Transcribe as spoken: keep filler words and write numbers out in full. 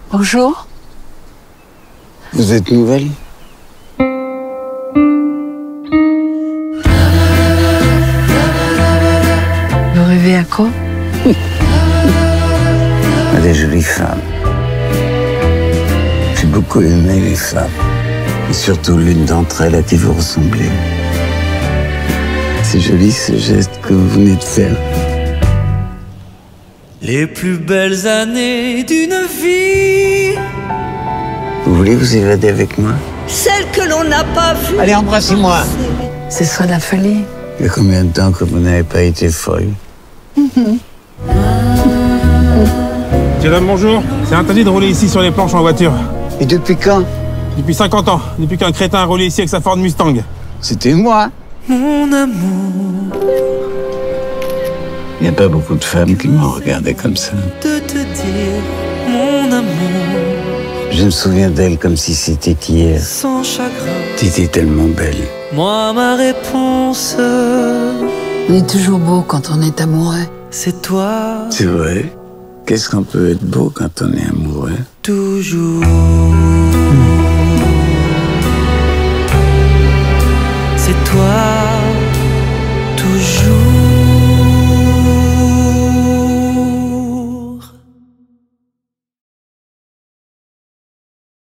Bonjour. Vous êtes nouvelle? Vous rêvez à quoi? À des jolies femmes. J'ai beaucoup aimé les femmes. Et surtout l'une d'entre elles à qui vous ressemblez. C'est joli ce geste que vous venez de faire. Les plus belles années d'une vie. Vous voulez vous évader avec moi? Celle que l'on n'a pas vue. Allez, embrassez-moi. Ce sera la folie. Il y a combien de temps que vous n'avez pas été folle? Madame, bonjour. C'est interdit de rouler ici sur les planches en voiture. Et depuis quand? Depuis cinquante ans. Depuis qu'un crétin a roulé ici avec sa Ford Mustang. C'était moi. Mon amour, Il n'y a pas beaucoup de femmes qui m'ont regardé comme ça. de te dire, mon amour, Je me souviens d'elle comme si c'était hier. sans chagrin. T'étais tellement belle. Moi, ma réponse, On est toujours beau quand on est amoureux. c'est toi, C'est vrai. Qu'est-ce qu'on peut être beau quand on est amoureux? toujours. C'est toi.